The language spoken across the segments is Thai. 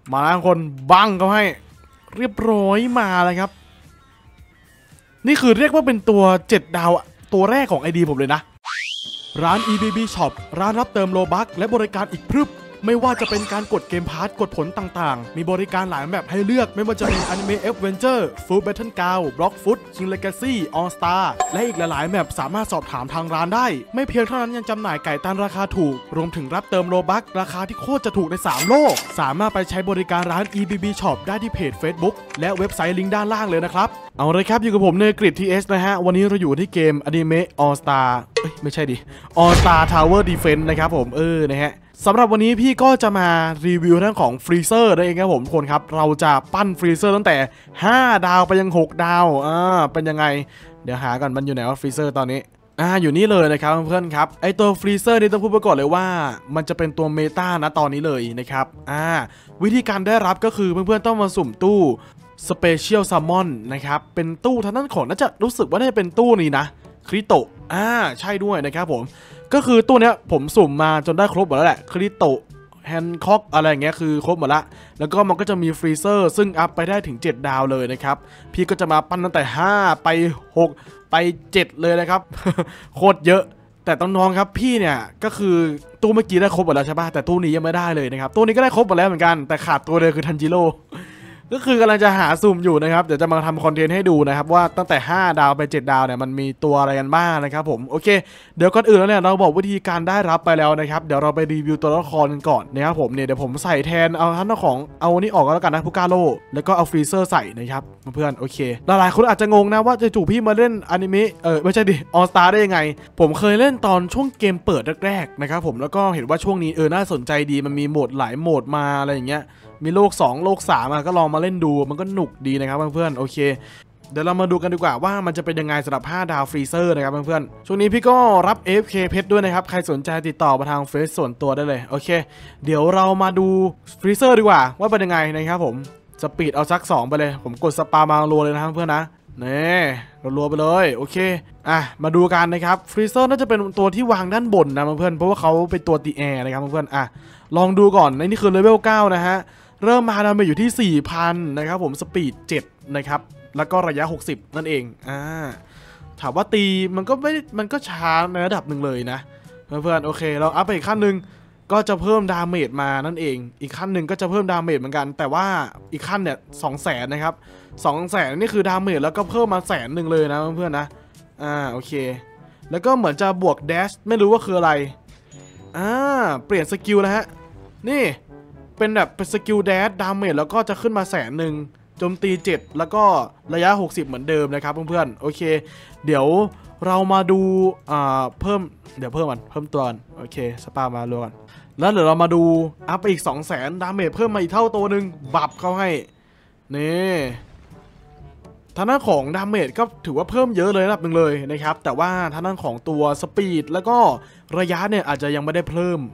มาแล้วคนบังเขาให้เรียบร้อยมาเลยครับนี่คือเรียกว่าเป็นตัว7 ดาวตัวแรกของ ID ผมเลยนะร้าน EBB Shop ร้านรับเติมโลบัคและบริการอีกพรึบไม่ว่าจะเป็นการกดเกมพาร์ทกดผลต่างๆมีบริการหลายแบบให้เลือกไม่ว่าจะเป็น Anime Adventure Food Battleground Blockfoot King Legacy All Star และอีกหลายๆแบบสามารถสอบถามทางร้านได้ไม่เพียงเท่านั้นยังจำหน่ายไก่ตันราคาถูกรวมถึงรับเติมโลบัคราคาที่โคตรจะถูกใน3โลกสามารถไปใช้บริการร้าน EBB Shop ได้ที่เพจ Facebook และเว็บไซต์ลิงก์ด้านล่างเลยนะครับเอาเลยครับอยู่กับผมเนกริด TS นะฮะวันนี้เราอยู่ที่เกม Anime All Star ไม่ใช่ดิ All Star Tower Defense นะครับผมนะฮะสำหรับวันนี้พี่ก็จะมารีวิวเรื่องของฟรีเซอร์นั่นเองครับผมทุกคนครับเราจะปั้นฟรีเซอร์ตั้งแต่5 ดาวไปยัง6 ดาวเป็นยังไงเดี๋ยวหาก่อนมันอยู่ไหนว่าฟรีเซอร์ตอนนี้อยู่นี่เลยนะครับเพื่อนครับไอตัวฟรีเซอร์นี่ต้องพูดไปก่อนเลยว่ามันจะเป็นตัวเมตานะตอนนี้เลยนะครับวิธีการได้รับก็คือเพื่อนๆต้องมาสุ่มตู้สเปเชียลซัมมอนนะครับเป็นตู้ทางด้านของน่าจะรู้สึกว่าน่าจะเป็นตู้นี้นะคริโตะใช่ด้วยนะครับผมก็คือตู้เนี้ยผมสุ่มมาจนได้ครบหมดแล้วแหละคริโตะแฮนค็อกอะไรอย่างเงี้ยคือครบหมดละแล้วก็มันก็จะมีฟรีเซอร์ซึ่งอัพไปได้ถึง7 ดาวเลยนะครับพี่ก็จะมาปั้นตั้งแต่5ไป6ไป7เลยนะครับ โคตรเยอะแต่ต้องน้องครับพี่เนี่ยก็คือตู้เมื่อกี้ได้ครบหมดแล้วใช่ป่ะแต่ตู้นี้ยังไม่ได้เลยนะครับตู้นี้ก็ได้ครบหมดแล้วเหมือนกันแต่ขาดตัวเดียวคือทันจิโร่ ก็คือกำลังจะหาสุ่มอยู่นะครับเดี๋ยวจะมาทำคอนเทนต์ให้ดูนะครับว่าตั้งแต่5 ดาวไป7 ดาวเนี่ยมันมีตัวอะไรกันบ้างนะครับผมโอเคเดี๋ยวก่อนอื่นแล้วเนี่ยเราบอกวิธีการได้รับไปแล้วนะครับเดี๋ยวเราไปรีวิวตัวละครกันก่อนนะครับผมเนี่ยเดี๋ยวผมใส่แทนเอาท่านของเอานี่ออกก็แล้วกันนะพุก้าโลแล้วก็เอาฟรีเซอร์ใส่นะครับเพื่อนโอเคหลายคนอาจจะงงนะว่าจะจู่พี่มาเล่นอนิเมะไม่ใช่ดิออลสตาร์ได้ยังไงผมเคยเล่นตอนช่วงเกมเปิดแรกๆนะครับผมแล้วก็เห็นว่าช่วงนี้น่าสนใจดีมันมีโหมดหลายโหมดมาอะไรอย่างเงี้ยมีโลก2โลก3ก็ลองมาเล่นดูมันก็หนุกดีนะครับเพื่อนๆโอเคเดี๋ยวเรามาดูกันดีกว่าว่ามันจะเป็นยังไงสำหรับ5 ดาวฟรีเซอร์นะครับเพื่อนๆช่วงนี้พี่ก็รับ AFK เพชรด้วยนะครับใครสนใจติดต่อมาทางเฟซส่วนตัวได้เลยโอเคเดี๋ยวเรามาดูฟรีเซอร์ดีกว่าว่าเป็นยังไงนะครับผมสปีดเอาสัก2ไปเลยผมกดสปามารัวเลยนะครับเพื่อนนะนี่รัวไปเลยโอเคมาดูกันนะครับฟรีเซอร์น่าจะเป็นตัวที่วางด้านบนนะเพื่อนเพราะว่าเขาเป็นตัวตีแอร์นะครับเพื่อนลองดูก่อนนี่คือเลเวล9นะฮะเริ่มมาดาเมจอยู่ที่ 4,000 นะครับผมสปีด7นะครับแล้วก็ระยะ60นั่นเองถามว่าตีมันก็ช้าในระดับหนึ่งเลยนะเพื่อนๆโอเคเราอัพไปอีกขั้นหนึ่งก็จะเพิ่มดาเมจมานั่นเองอีกขั้นหนึ่งก็จะเพิ่มดาเมจเหมือนกันแต่ว่าอีกขั้นเนี่ย200,000นะครับ200,000นี่คือดาเมจแล้วก็เพิ่มมา100,000เลยนะเพื่อนๆนะโอเคแล้วก็เหมือนจะบวกแดชไม่รู้ว่าคืออะไรเปลี่ยนสกิลแล้วฮะนี่เป็นแบบเป็นสกิลแดชดาเมจแล้วก็จะขึ้นมา100,000โจมตี7แล้วก็ระยะ60เหมือนเดิมนะครับเพื่อนๆโอเคเดี๋ยวเรามาดูเพิ่มตัวก่อนโอเคสปามารัวก่อนแล้วเดี๋ยวเรามาดูอัพไปอีก200,000ดาเมจเพิ่มมาอีกเท่าตัวหนึ่งบับเข้าให้นี่ทางด้านของดาเมจก็ถือว่าเพิ่มเยอะเลยระดับหนึ่งเลยนะครับแต่ว่าทางด้านของตัวสปีดแล้วก็ระยะเนี่ยอาจจะยังไม่ได้เพิ่ม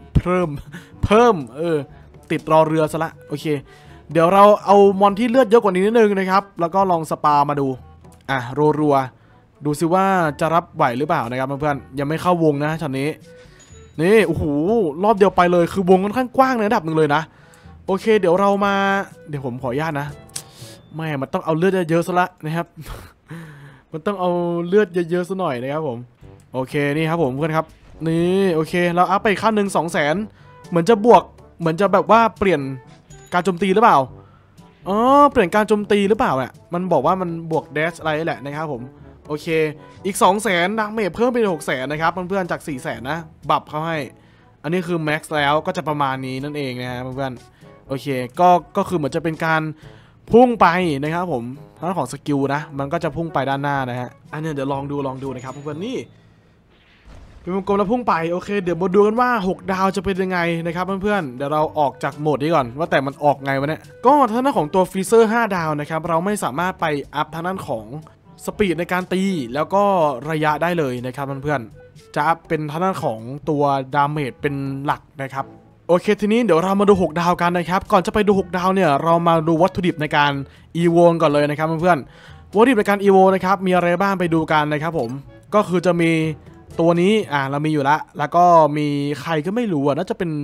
ติดรอเรือซะละโอเคเดี๋ยวเราเอามอนที่เลือดเยอะกว่านี้นิดนึงนะครับแล้วก็ลองสปามาดูรัวดูซิว่าจะรับไหวหรือเปล่านะครับเพื่อนๆยังไม่เข้าวงนะช็อตนี้นี่โอ้โหรอบเดียวไปเลยคือวงค่อนข้างกว้างในระดับหนึ่งเลยนะโอเคเดี๋ยวผมขออนุญาตนะไม่มันต้องเอาเลือดเยอะๆซะละนะครับ มันต้องเอาเลือดเยอะๆซะหน่อยนะครับผมโอเคนี่ครับผมเพื่อนครับนี่โอเคเราอัพไปขั้นหนึ่ง200,000เหมือนจะบวกเหมือนจะแบบว่าเปลี่ยนการโจมตีหรือเปล่าเปลี่ยนการโจมตีหรือเปล่าเนี่ยมันบอกว่ามันบวกเดชอะไรแหละนะครับผมโอเคอีก200,000ดาเมจเพิ่มเป็น600,000นะครับเพื่อนๆจาก400,000นะบัฟเขาให้อันนี้คือแม็กซ์แล้วก็จะประมาณนี้นั่นเองนะฮะเพื่อนๆโอเคก็คือเหมือนจะเป็นการพุ่งไปนะครับผมทางของสกิลนะมันก็จะพุ่งไปด้านหน้านะฮะอันนี้เดี๋ยวลองดูนะครับเพื่อนๆนี่เป็นวงกลมแล้วพุ่งไปโอเคเดี๋ยวมาดูกันว่า6 ดาวจะเป็นยังไงนะครับเพื่อนๆเดี๋ยวเราออกจากโหมดนี้ก่อนว่าแต่มันออกไงวะเนี่ยก็ทางด้านของตัวฟรีเซอร์5 ดาวนะครับเราไม่สามารถไปอัพทางด้านของสปีดในการตีแล้วก็ระยะได้เลยนะครับเพื่อนๆจะอัพเป็นทางด้านของตัวดาเมจเป็นหลักนะครับโอเคทีนี้เดี๋ยวเรามาดู6 ดาวกันนะครับก่อนจะไปดู6 ดาวเนี่ยเรามาดูวัตถุดิบในการอีโวก่อนเลยนะครับเพื่อนๆวัตถุดิบในการอีโวนะครับมีอะไรบ้างไปดูกันนะครับผมก็คือจะมีตัวนี้เรามีอยู่แล้วก็มีใครก็ไม่รู้น่าจะเป็น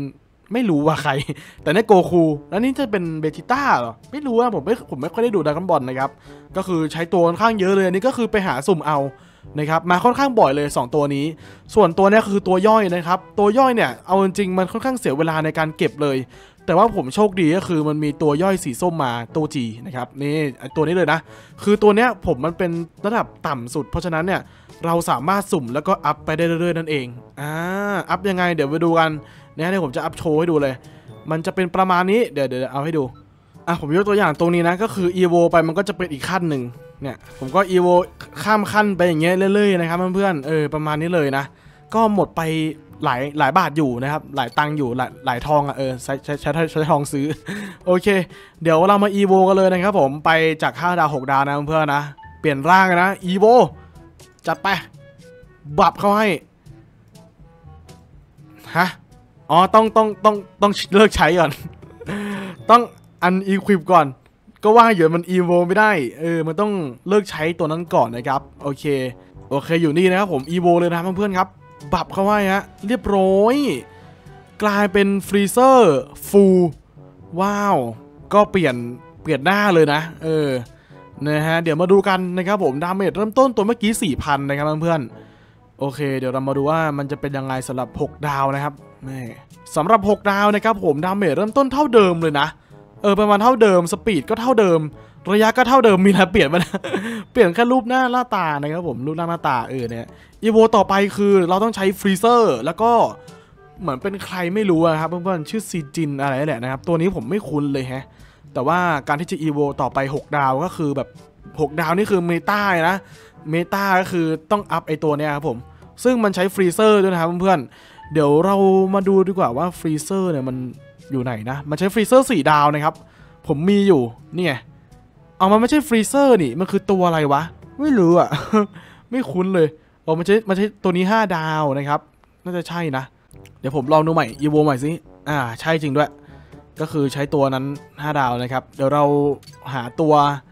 ไม่รู้ว่าใครแต่นี่โกคูแล้วนี่จะเป็นเบจิต้าเหรอไม่รู้ว่าผมไม่ค่อยได้ดูดราก้อนบอลนะครับก็คือใช้ตัวค่อนข้างเยอะเลยอันนี้ก็คือไปหาสุ่มเอานะครับมาค่อนข้างบ่อยเลย2ตัวนี้ส่วนตัวนี้คือตัวย่อยนะครับตัวย่อยเนี่ยเอาจริงๆมันค่อนข้างเสียเวลาในการเก็บเลยแต่ว่าผมโชคดีก็คือมันมีตัวย่อยสีส้มมาตัวจีนะครับนี่ตัวนี้เลยนะคือตัวเนี้ยผมมันเป็นระดับต่ำสุดเพราะฉะนั้นเนี่ยเราสามารถสุ่มแล้วก็อัพไปได้เรื่อยๆนั่นเองอัพยังไงเดี๋ยวไปดูกันเนี่ยเดี๋ยวผมจะอัพโชว์ให้ดูเลยมันจะเป็นประมาณนี้เดี๋ยวเอาให้ดูผมยกตัวอย่างตรงนี้นะก็คือ EVO ไปมันก็จะเป็นอีกขั้นหนึ่งเนี่ยผมก็ EVO ข้ามขั้นไปอย่างเงี้ยเรื่อยๆนะครับเพื่อนๆประมาณนี้เลยนะก็หมดไปหลายบาทอยู่นะครับหลายตังค์อยู่หลายทองใช้ทองซื้อโอเคเดี๋ยวเรามา EVO กันเลยนะครับผมไปจาก5 ดาว6 ดาวนะเพื่อนๆนะเปลี่ยนร่างนะ EVO จัดไปบับเข้าให้ฮะอ๋อต้องเลิกใช้ก่อน ต้องอันอีควิปก่อนก็ว่าอยู่มัน EVO ไม่ได้มันต้องเลิกใช้ตัวนั้นก่อนนะครับโอเคอยู่นี่นะครับผม EVO เลยนะเพื่อนๆครับบับเข้าไว้ฮะเรียบร้อยกลายเป็นฟรีเซอร์ฟูลว้าวก็เปลี่ยนหน้าเลยนะนะฮะเดี๋ยวมาดูกันนะครับผมดาเมจเริ่มต้นตัวเมื่อกี้ 4,000 นะครับเพื่อนๆโอเคเดี๋ยวเรามาดูว่ามันจะเป็นยังไงสำหรับ6 ดาวนะครับสำหรับ6 ดาวนะครับผมดาเมจเริ่มต้นเท่าเดิมเลยนะประมาณเท่าเดิมสปีดก็เท่าเดิมระยะก็เท่าเดิมมีอะไรเปลี่ยนมาเปลี่ยนแค่รูปหน้าตานะครับผมรูปหน้าตาเนี่ยอีโวต่อไปคือเราต้องใช้ฟรีเซอร์แล้วก็เหมือนเป็นใครไม่รู้ครับเพื่อนๆชื่อซีจินอะไรแหละนะครับตัวนี้ผมไม่คุ้นเลยแต่ว่าการที่จะอีโวต่อไป6 ดาวก็คือแบบ6 ดาวนี่คือเมตานะเมตาก็คือต้องอัพไอตัวเนี้ยครับผมซึ่งมันใช้ฟรีเซอร์ด้วยนะครับเพื่อนๆเดี๋ยวเรามาดูดีกว่าว่าฟรีเซอร์เนี่ยมันอยู่ไหนนะมันใช้ฟรีเซอร์4 ดาวนะครับผมมีอยู่นี่ไงมันไม่ใช่ฟรีเซอร์นี่มันคือตัวอะไรวะไม่รู้อ่ะ ไม่คุ้นเลยมันใช่ตัวนี้5 ดาวนะครับน่าจะใช่นะเดี๋ยวผมลองดูใหม่อีโวใหม่สิใช่จริงด้วยก็คือใช้ตัวนั้น5 ดาวนะครับเดี๋ยวเราหาตัว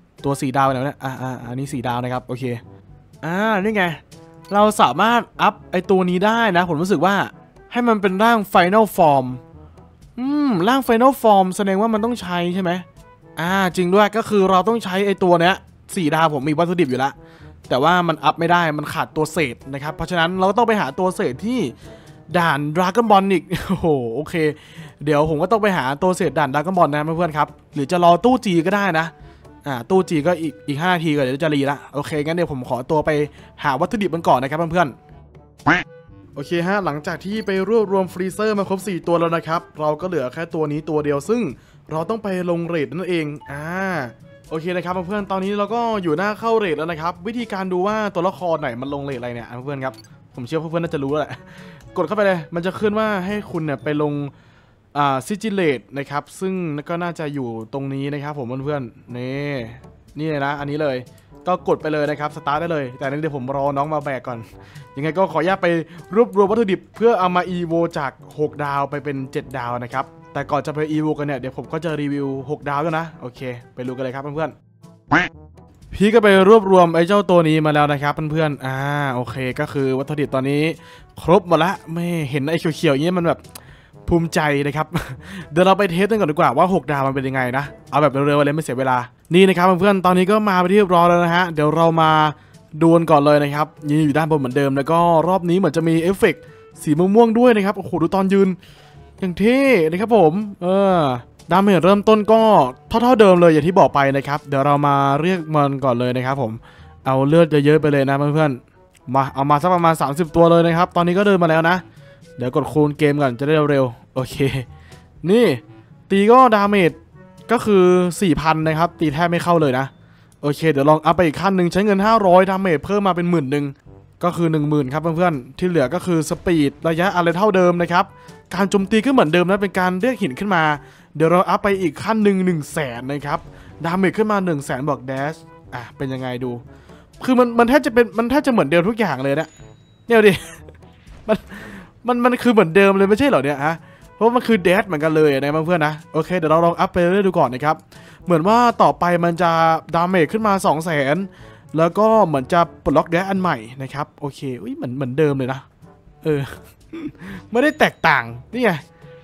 4 ดาวแล้วเนี่ยอันนี้4 ดาวนะครับโอเคนี่ไงเราสามารถอัพไอตัวนี้ได้นะผมรู้สึกว่าให้มันเป็นร่าง Final Form ร่าง Final Form แสดงว่ามันต้องใช้ใช่ไหมจริงด้วยก็คือเราต้องใช้ไอตัวเนี้ย4 ดาวผมมีวัตถุดิบอยู่แล้วแต่ว่ามันอัพไม่ได้มันขาดตัวเศษนะครับเพราะฉะนั้นเราต้องไปหาตัวเศษที่ด่านดราก้อนบอลอีกโอเคเดี๋ยวผมก็ต้องไปหาตัวเศษด่านดราก้อนบอลนะเพื่อนๆครับหรือจะรอตู้จีก็ได้นะตู้จีก็อีก5 นาทีก็เดี๋ยวจะรีละโอเคงั้นเดี๋ยวผมขอตัวไปหาวัตถุดิบมันก่อนนะครับเพื่อนๆโอเคหลังจากที่ไปรวบรวมฟรีเซอร์มาครบ4 ตัวแล้วนะครับเราก็เหลือแค่ตัวนี้ตัวเดียวซึ่งเราต้องไปลงเรทนั่นเองโอเคนะครับเพื่อนๆตอนนี้เราก็อยู่หน้าเข้าเรทแล้วนะครับวิธีการดูว่าตัวละครไหนมันลงเรทอะไรเนี่ยเพื่อนๆครับผมเชื่อเพื่อนๆน่าจะรู้แล้วแหละกดเข้าไปเลยมันจะขึ้นว่าให้คุณเนี่ยไปลงซิจิเลตนะครับซึ่งก็น่าจะอยู่ตรงนี้นะครับผมเพื่อนๆนี่เลยนะอันนี้เลยก็กดไปเลยนะครับสตาร์ทได้เลยแต่นั้นเดี๋ยวผมรอน้องมาแบกก่อนยังไงก็ขออนุญาตไปรวบรวมวัตถุดิบเพื่อเอามาอีโวจาก6 ดาวไปเป็น7 ดาวนะครับแต่ก่อนจะไปอีโวกันเนี่ยเดี๋ยวผมก็จะรีวิว6 ดาวด้วยนะโอเคไปดูกันเลยครับเพื่อนๆพี่ก็ไปรวบรวมไอ้เจ้าตัวนี้มาแล้วนะครับเพื่อนๆโอเคก็คือวัตถุดิบตอนนี้ครบหมดละไม่เห็นไอ้เขียวๆอย่างนี้มันแบบภูมิใจนะครับเดี๋ยวเราไปเทสกันก่อนดีกว่าว่า6 ดาวมันเป็นยังไงนะเอาแบบเร็วๆเลยไม่เสียเวลานี่นะครับเพื่อนๆตอนนี้ก็มาไปที่เรียบร้อยแล้วนะฮะเดี๋ยวเรามาดวลก่อนเลยนะครับยืนอยู่ด้านบนเหมือนเดิมแล้วก็รอบนี้เหมือนจะมีเอฟเฟกต์สีม่วงๆด้วยนะครับโอ้โหดูตอนยืนอย่างเท่นะครับผมดาเมจเริ่มต้นก็เท่าเดิมเลยอย่างที่บอกไปนะครับเดี๋ยวเรามาเรียกมันก่อนเลยนะครับผมเอาเลือดเยอะๆไปเลยนะเพื่อนๆมาเอามาสักประมาณ30 ตัวเลยนะครับตอนนี้ก็เดินมาแล้วนะเดี๋ยวกดคูณเกมก่อนจะได้เร็วๆโอเคนี่ตีก็ดาเมจก็คือ 4,000 นะครับตีแทบไม่เข้าเลยนะโอเคเดี๋ยวลองอัพไปอีกขั้นหนึ่งใช้เงิน500ดาเมจเพิ่มมาเป็น10,000ก็คือ 10,000 ครับเพื่อนๆที่เหลือก็คือสปีดระยะอะไรเท่าเดิมนะครับการโจมตีก็เหมือนเดิมนะเป็นการเรียกหินขึ้นมาเดี๋ยวเราอัพไปอีกขั้นหนึ่ง100,000นะครับดาเมจขึ้นมา100,000บอกแดชเป็นยังไงดูคือมันแทบจะเหมือนเดิมทุกอย่างเลยนะเนี่ยดิมันคือเหมือนเดิมเลยไม่ใช่เหรอเนี่ยเพราะมันคือแดชเหมือนกันเลยนะเพื่อนๆนะโอเคเดี๋ยวเราลองอัพไปเรื่อยๆดูก่อนนะครับเหมือนว่าต่อไปมันจะดาเมจขึ้นมา200,000แล้วก็เหมือนจะปลดล็อกแดชอันใหม่นะครับโอเคเหมือนเดิมเลยนะไม่ได้แตกต่างนี่ไง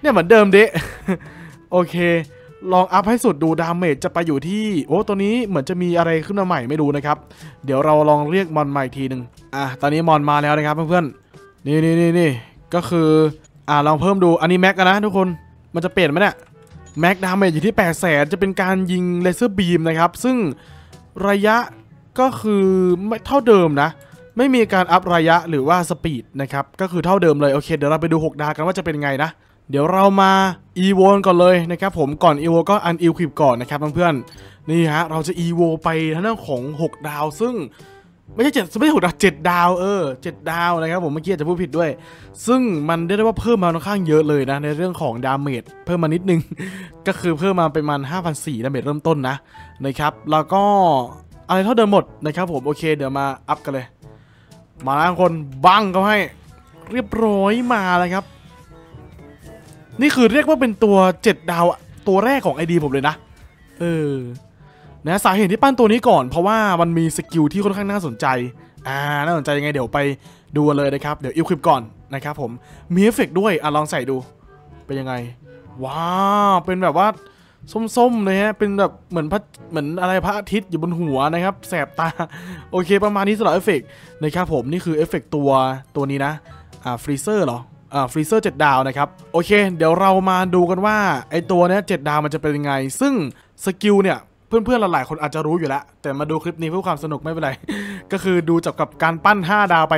เนี่ยเหมือนเดิมเดะ โอเคลองอัพให้สุดดูดาเมจจะไปอยู่ที่โอ้ตัวนี้เหมือนจะมีอะไรขึ้นมาใหม่ไม่รู้นะครับเดี๋ยวเราลองเรียกมอนใหม่ทีหนึ่งตอนนี้มอนมาแล้วนะครับเพื่อนๆนี่ก็คือลองเพิ่มดูอันนี้แม็กนะทุกคนมันจะเปลี่ยนไหมเนี่ยแม็กดาเมจอยู่ที่800,000จะเป็นการยิงเลเซอร์บีมนะครับซึ่งระยะก็คือไม่เท่าเดิมนะไม่มีการอัพระยะหรือว่าสปีดนะครับก็คือเท่าเดิมเลยโอเคเดี๋ยวเราไปดู6ดาวกันว่าจะเป็นไงนะเดี๋ยวเรามาอีโวก่อนเลยนะครับผมก่อนอีโวก็อันอีควิปก่อนนะครับเพื่อนๆนี่ฮะเราจะอีโวไปทางด้านของ6ดาวซึ่งไม่ใช่6ดาว7ดาว7ดาวนะครับผมเมื่อกี้จะพูดผิดด้วยซึ่งมันได้ว่าเพิ่มมาค่อนข้างเยอะเลยนะในเรื่องของดาเมจเพิ่มมานิดนึง ก็คือเพิ่มมาประมาณ 5,400 ดาเมจเริ่มต้นนะครับแล้วก็อะไรเท่าเดิมหมดนะครับผมโอเคเดี๋ยวมาอัพกันเลยมาแล้วคนบังเขาให้เรียบร้อยมาเลยครับนี่คือเรียกว่าเป็นตัว7ดาวตัวแรกของ ID ผมเลยนะนะสาเหตุที่ปั้นตัวนี้ก่อนเพราะว่ามันมีสกิลที่ค่อนข้างน่าสนใจน่าสนใจยังไงเดี๋ยวไปดูเลยนะครับเดี๋ยวอิลคลิปก่อนนะครับผมมีเอฟเฟกต์ด้วยลองใส่ดูเป็นยังไงว้าวเป็นแบบว่าส้มๆเลยฮะเป็นแบบเหมือนอะไรพระอาทิตย์อยู่บนหัวนะครับแสบตาโอเคประมาณนี้สำหรับเอฟเฟกต์นะครับผมนี่คือเอฟเฟกต์ตัวนี้นะฟรีเซอร์เหรอฟรีเซอร์7ดาวนะครับโอเคเดี๋ยวเรามาดูกันว่าไอตัวเนี้ย7ดาวมันจะเป็นยังไงซึ่งสกิลเนี่ยเพื่อนๆหลายๆคนอาจจะรู้อยู่แล้วแต่มาดูคลิปนี้เพื่อความสนุกไม่เป็นไร ก็คือดูจากกับการปั้น5ดาวไป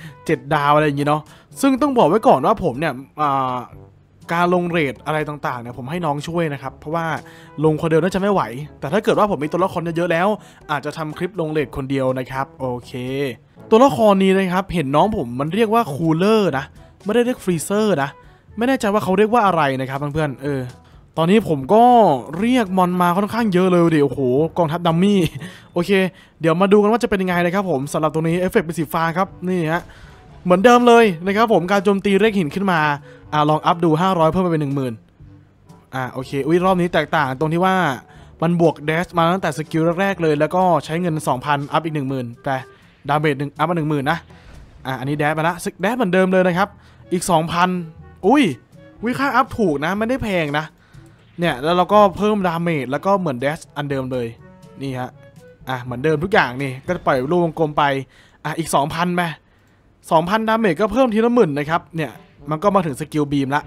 7ดาวอะไรอย่างงี้เนาะซึ่งต้องบอกไว้ก่อนว่าผมเนี่ยการลงเรทอะไรต่างๆเนี่ยผมให้น้องช่วยนะครับเพราะว่าลงคนเดียวน่าจะไม่ไหวแต่ถ้าเกิดว่าผมมีตัวละครเยอะๆแล้วอาจจะทำคลิปลงเรทคนเดียวนะครับโอเคตัวละครนี้นะครับเห็นน้องผมมันเรียกว่าคูลเลอร์นะไม่ได้เรียกฟรีเซอร์นะไม่แน่ใจว่าเขาเรียกว่าอะไรนะครับเพื่อนๆตอนนี้ผมก็เรียกมอนมาค่อนข้างเยอะเลยดิโอ้โหกองทัพดัมมี่โอเคเดี๋ยวมาดูกันว่าจะเป็นยังไงนะครับผมสำหรับตรงนี้เอฟเฟกต์เป็นสีฟ้าครับนี่ฮะเหมือนเดิมเลยนะครับผมการโจมตีเรียกหินขึ้นมาลองอัพดู500เพิ่มไปเป็น 10,000โอเครอบนี้แตกต่างตรงที่ว่ามันบวกเดชมาตั้งแต่สกิลแรกๆเลยแล้วก็ใช้เงิน 2,000 อัพอีก 10,000แต่ดาเมจอัพมา 10,000 นะอันนี้แดชมาละแดชเหมือนเดิมเลยนะครับอีก 2,000ค่าอัพถูกนะไม่ได้แพงนะเนี่ยแล้วเราก็เพิ่มดาเมจแล้วก็เหมือนเดชอันเดิมเลยนี่ฮะเหมือนเดิมทุกอย่างนี่ก็ปล่อยลูกวงกลมไปอีก 2,000 ไป 2,000 ดาเมจก็เพิ่มทีละหมื่นนะครับเนี่ยมันก็มาถึงสกิลบีมละ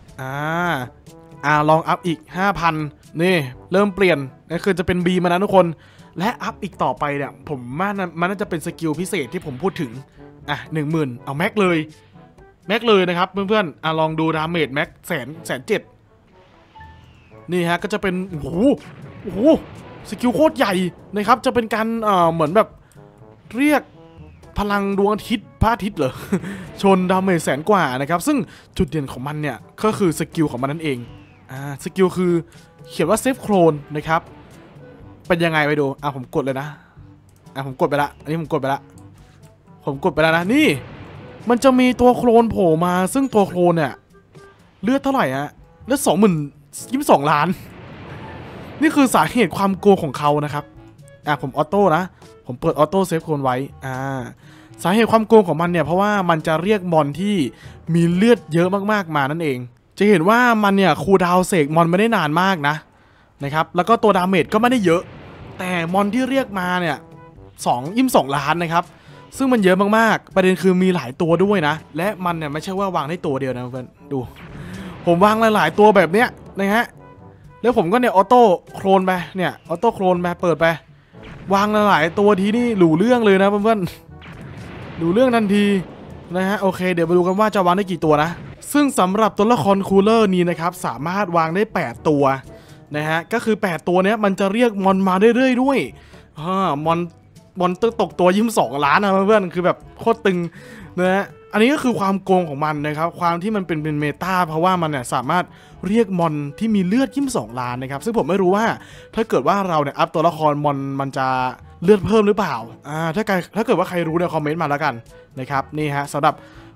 ลองอัพอีก 5,000 นี่เริ่มเปลี่ยนก็คือจะเป็นบีมานะทุกคนและอัพอีกต่อไปเนี่ยผมมันน่าจะเป็นสกิลพิเศษที่ผมพูดถึง10,000เอาแม็กเลยนะครับเพื่อนๆลองดูดาเมจแม็ก107,000นี่ฮะก็จะเป็นโอ้โหสกิลโคตรใหญ่นะครับจะเป็นการเหมือนแบบเรียกพลังดวงอาทิตย์พระอาทิตย์เหรอ ชนดาเมจ100,000 กว่านะครับซึ่งจุดเด่นของมันเนี่ยก็คือสกิลของมันนั่นเองสกิลคือเขียนว่าเซฟโคลนนะครับเป็นยังไงไปดูผมกดเลยนะผมกดไปละอันนี้ผมกดไปแล้วนะนี่มันจะมีตัวโคลนโผล่มาซึ่งตัวโคลนเนี่ยเลือดเท่าไหร่เลือด22,000 ล้านนี่คือสาเหตุความโกงของเขานะครับผมออโต้นะผมเปิดออโต้เซฟโคลนไว้สาเหตุความโกงของมันเนี่ยเพราะว่ามันจะเรียกมอนที่มีเลือดเยอะมากๆมานั่นเองจะเห็นว่ามันเนี่ยคูลดาวน์เสกมอนไม่ได้นานมากนะครับแล้วก็ตัวดาเมจก็ไม่ได้เยอะแต่มอนที่เรียกมาเนี่ย22 ล้านนะครับซึ่งมันเยอะมากๆประเด็นคือมีหลายตัวด้วยนะและมันเนี่ยไม่ใช่ว่าวางได้ตัวเดียวนะเพื่อนดูผมวางหลายๆตัวแบบเนี้ยนะฮะแล้วผมก็เนี่ยออโต้โคลนไปเนี่ยออโต้โคลนไปเปิดไปวางหลายๆตัวทีนี่หลู่เรื่องเลยนะเพื่อนๆหลู่เรื่องทันทีนะฮะโอเคเดี๋ยวมาดูกันว่าจะวางได้กี่ตัวนะซึ่งสำหรับตัวละครคูลเลอร์นี้นะครับสามารถวางได้8ตัวนะฮะก็คือ8ตัวเนี้ยมันจะเรียกมอนมาเรื่อยๆด้วยมอนตกตัว22 ล้านนะเพื่อนคือแบบโคตรตึงนะฮะอันนี้ก็คือความโกงของมันนะครับความที่มันเป็นเมตาเพราะว่ามันเนี่ยสามารถเรียกมอนที่มีเลือด22 ล้านนะครับซึ่งผมไม่รู้ว่าถ้าเกิดว่าเราเนี่ยอัพตัวละครมอนมันจะเลือดเพิ่มหรือเปล่าถ้าเกิดว่าใครรู้เนี่ยคอมเมนต์มาแล้วกันนะครับนี่ฮะสำหรับ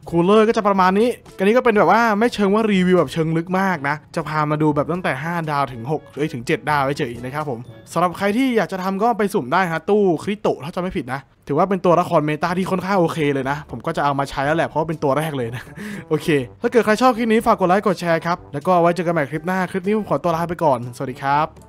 คูลเลอร์ก็จะประมาณนี้กันนี้ก็เป็นแบบว่าไม่เชิงว่ารีวิวแบบเชิงลึกมากนะจะพามาดูแบบตั้งแต่5 ดาวถึง6ถึง7 ดาวเฉยๆนะครับผมสำหรับใครที่อยากจะทำก็ไปสุ่มได้ฮะตู้คริโตะถ้าจำไม่ผิดนะถือว่าเป็นตัวละครเมตาที่ค่อนข้างโอเคเลยนะผมก็จะเอามาใช้แล้วแหละเพราะว่าเป็นตัวแรกเลยนะ โอเคถ้าเกิดใครชอบคลิปนี้ฝากกดไลค์กดแชร์ครับแล้วก็ไว้เจอกันใหม่คลิปหน้าคลิปนี้ผมขอตัวลาไปก่อนสวัสดีครับ